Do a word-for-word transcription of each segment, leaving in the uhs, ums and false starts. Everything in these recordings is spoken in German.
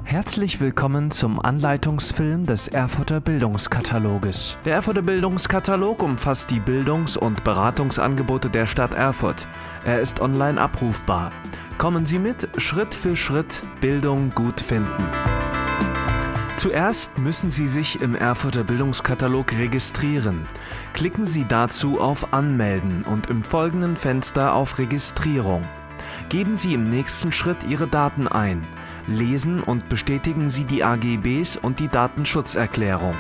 Herzlich willkommen zum Anleitungsfilm des Erfurter Bildungskataloges. Der Erfurter Bildungskatalog umfasst die Bildungs- und Beratungsangebote der Stadt Erfurt. Er ist online abrufbar. Kommen Sie mit, Schritt für Schritt Bildung gut finden. Zuerst müssen Sie sich im Erfurter Bildungskatalog registrieren. Klicken Sie dazu auf Anmelden und im folgenden Fenster auf Registrierung. Geben Sie im nächsten Schritt Ihre Daten ein. Lesen und bestätigen Sie die A G Bs und die Datenschutzerklärung.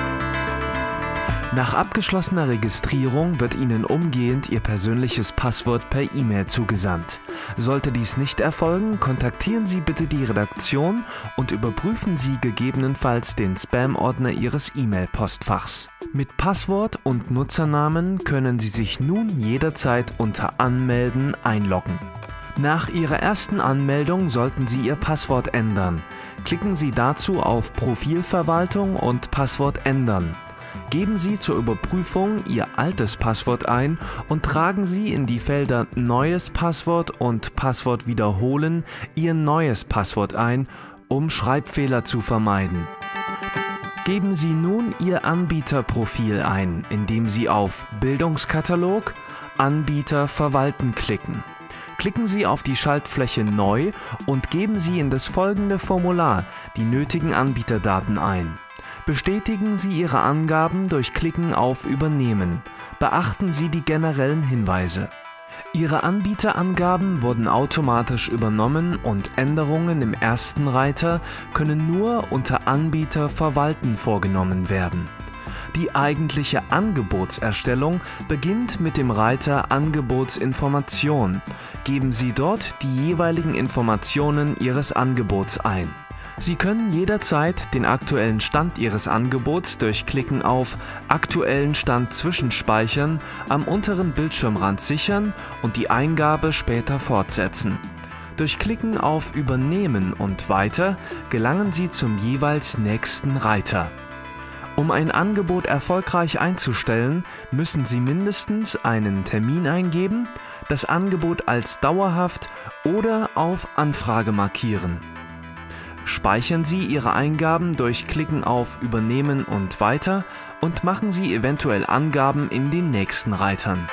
Nach abgeschlossener Registrierung wird Ihnen umgehend Ihr persönliches Passwort per E-Mail zugesandt. Sollte dies nicht erfolgen, kontaktieren Sie bitte die Redaktion und überprüfen Sie gegebenenfalls den Spam-Ordner Ihres E-Mail-Postfachs. Mit Passwort und Nutzernamen können Sie sich nun jederzeit unter Anmelden einloggen. Nach Ihrer ersten Anmeldung sollten Sie Ihr Passwort ändern. Klicken Sie dazu auf Profilverwaltung und Passwort ändern. Geben Sie zur Überprüfung Ihr altes Passwort ein und tragen Sie in die Felder Neues Passwort und Passwort wiederholen Ihr neues Passwort ein, um Schreibfehler zu vermeiden. Geben Sie nun Ihr Anbieterprofil ein, indem Sie auf Bildungskatalog, Anbieter verwalten klicken. Klicken Sie auf die Schaltfläche Neu und geben Sie in das folgende Formular die nötigen Anbieterdaten ein. Bestätigen Sie Ihre Angaben durch Klicken auf Übernehmen. Beachten Sie die generellen Hinweise. Ihre Anbieterangaben wurden automatisch übernommen und Änderungen im ersten Reiter können nur unter Anbieter verwalten vorgenommen werden. Die eigentliche Angebotserstellung beginnt mit dem Reiter Angebotsinformation. Geben Sie dort die jeweiligen Informationen Ihres Angebots ein. Sie können jederzeit den aktuellen Stand Ihres Angebots durch Klicken auf Aktuellen Stand zwischenspeichern am unteren Bildschirmrand sichern und die Eingabe später fortsetzen. Durch Klicken auf Übernehmen und Weiter gelangen Sie zum jeweils nächsten Reiter. Um ein Angebot erfolgreich einzustellen, müssen Sie mindestens einen Termin eingeben, das Angebot als dauerhaft oder auf Anfrage markieren. Speichern Sie Ihre Eingaben durch Klicken auf Übernehmen und Weiter und machen Sie eventuell Angaben in den nächsten Reitern.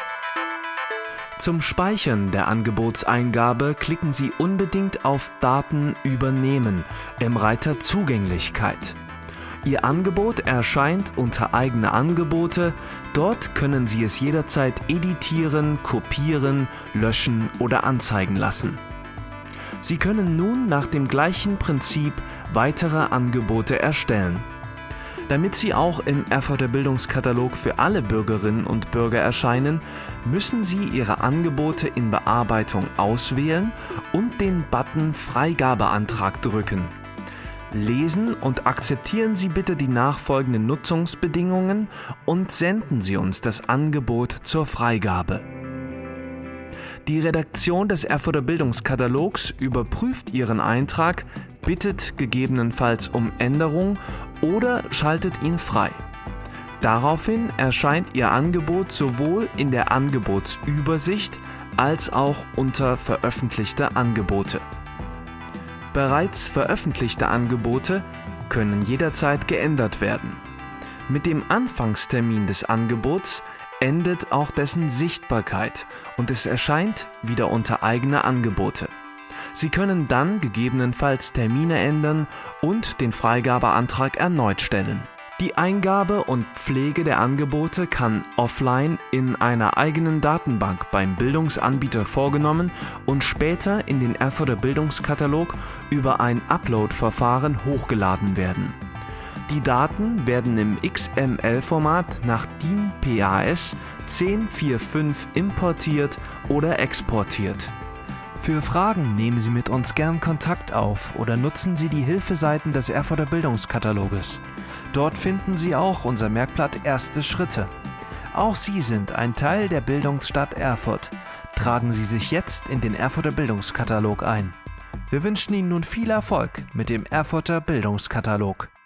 Zum Speichern der Angebotseingabe klicken Sie unbedingt auf Daten übernehmen im Reiter Zugänglichkeit. Ihr Angebot erscheint unter Eigene Angebote, dort können Sie es jederzeit editieren, kopieren, löschen oder anzeigen lassen. Sie können nun nach dem gleichen Prinzip weitere Angebote erstellen. Damit sie auch im Erfurter Bildungskatalog für alle Bürgerinnen und Bürger erscheinen, müssen Sie Ihre Angebote in Bearbeitung auswählen und den Button Freigabeantrag drücken. Lesen und akzeptieren Sie bitte die nachfolgenden Nutzungsbedingungen und senden Sie uns das Angebot zur Freigabe. Die Redaktion des Erfurter Bildungskatalogs überprüft Ihren Eintrag, bittet gegebenenfalls um Änderung oder schaltet ihn frei. Daraufhin erscheint Ihr Angebot sowohl in der Angebotsübersicht als auch unter veröffentlichte Angebote. Bereits veröffentlichte Angebote können jederzeit geändert werden. Mit dem Anfangstermin des Angebots endet auch dessen Sichtbarkeit und es erscheint wieder unter Eigene Angebote. Sie können dann gegebenenfalls Termine ändern und den Freigabeantrag erneut stellen. Die Eingabe und Pflege der Angebote kann offline in einer eigenen Datenbank beim Bildungsanbieter vorgenommen und später in den Erfurter Bildungskatalog über ein Upload-Verfahren hochgeladen werden. Die Daten werden im X M L-Format nach DIN P A S zehn vier fünf importiert oder exportiert. Für Fragen nehmen Sie mit uns gern Kontakt auf oder nutzen Sie die Hilfeseiten des Erfurter Bildungskataloges. Dort finden Sie auch unser Merkblatt Erste Schritte. Auch Sie sind ein Teil der Bildungsstadt Erfurt. Tragen Sie sich jetzt in den Erfurter Bildungskatalog ein. Wir wünschen Ihnen nun viel Erfolg mit dem Erfurter Bildungskatalog.